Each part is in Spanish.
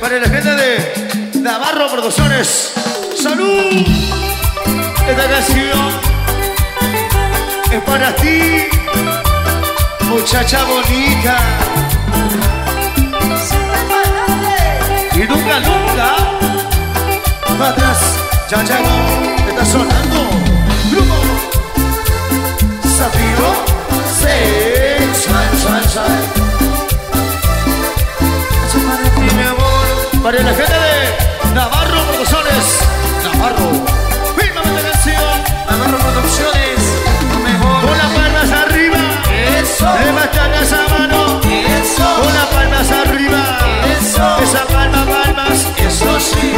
Para la gente de Navarro Producciones. ¡Salud! Esta canción es para ti, muchacha bonita. Y nunca, nunca para atrás. Ya llegó, está sonando. Grupo Zafiro Sexual. Mi amor, para la gente de Navarro Producciones. Navarro, fírmame esta canción. Navarro Producciones, lo mejor. Con las palmas arriba. Eso. Levantan esa mano. Eso. Con las palmas arriba. Eso. Esa palma, palmas. Eso sí.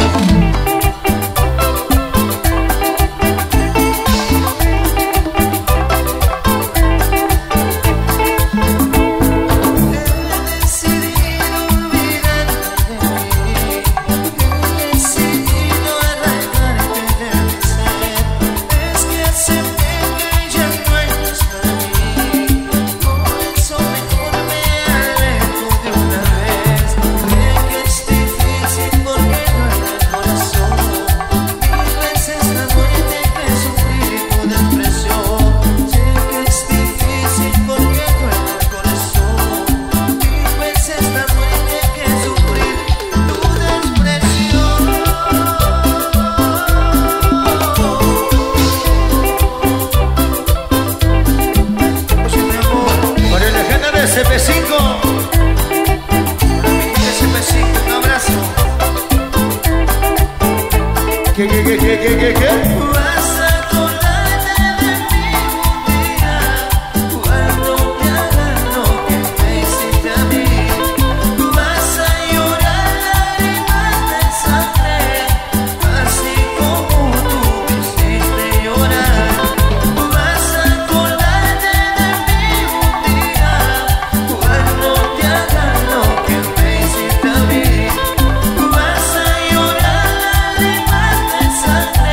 ¿Qué? Vas a acordarte de mí un día cuando te hagan lo que me hiciste a mí. Vas a llorar lágrimas de sangre, así como tú me hiciste llorar. Vas a acordarte de mí un día cuando te hagan lo que me hiciste a mí. Vas a llorar lágrimas de sangre.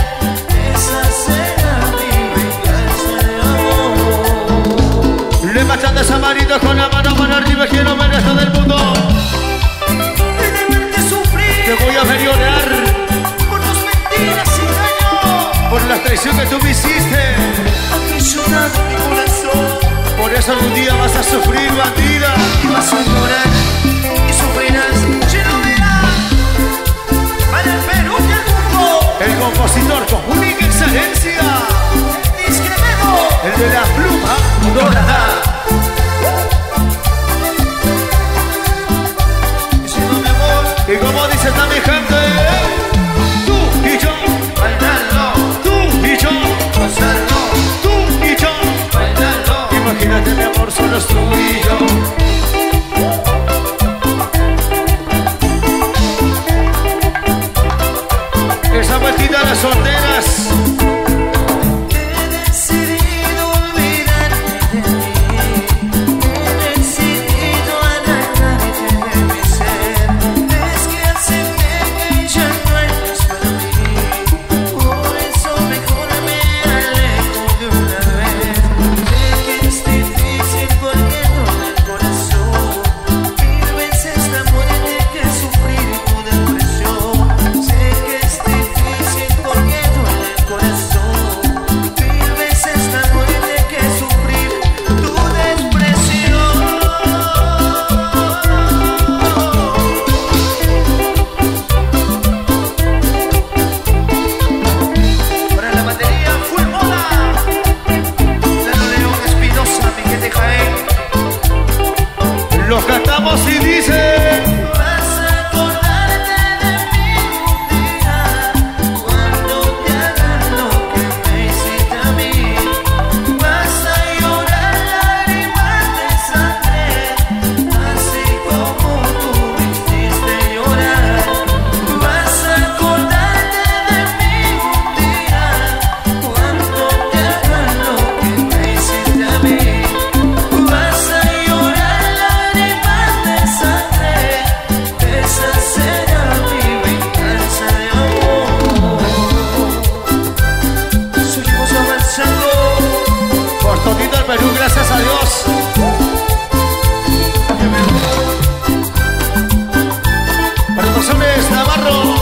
Levantando esa manito con la mano para arriba, quiero ver esto del mundo. De verte sufrir, te voy a ver llorar por tus mentiras y daño, por la traición que tú me hiciste. aprisionado mi corazón. Por eso algún día vas a sufrir, bandida. Y vas a llorar y sufrirás, lleno verás para el Perú y el mundo. El compositor con única excelencia, el discreto, el de la pluma dorada. Y como dice esta mi gente, tú y yo bailando, tú y yo gozando, tú y yo bailando. Imagínate mi amor, solo es tú y yo. Esa vueltita a las solteras. He decidido olvidarte de mí, he decidido arrancarte de mi ser. Es que hace que ya no eres para mí, por eso mejor me alejo de una vez. Sé que es difícil porque no me Producciones Navarro.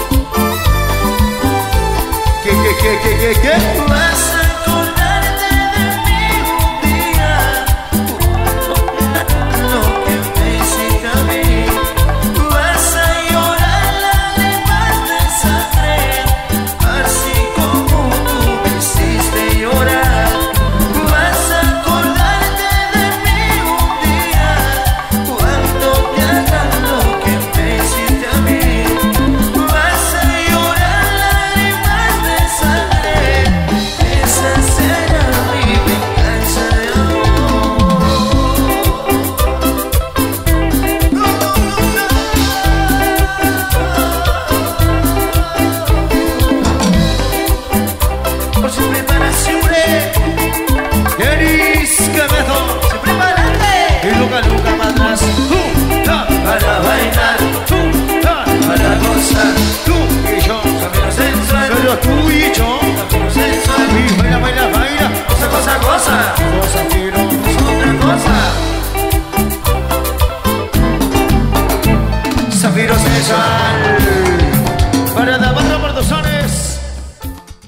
¿Qué? Vas a acordarte de mí un día, lo que me hiciste a mí. Vas a llorar lágrimas de sangre, así como tú me hiciste llorar. Vas a acordarte de mí un día, cuando te hagan lo que me hiciste a mí. Vas a llorar lágrimas de sangre, esa será mi venganza de amor. Por siempre para siempre, Denis Cabezo. siempre para adelante, Y nunca para atrás. para bailar, para gozar, Tú y yo. camino sensual, Solo tú y yo. camino sensual. Y baila, baila, baila. Cosa, cosa, cosa, Cosa quiero. es otra cosa. Zafiro sensual.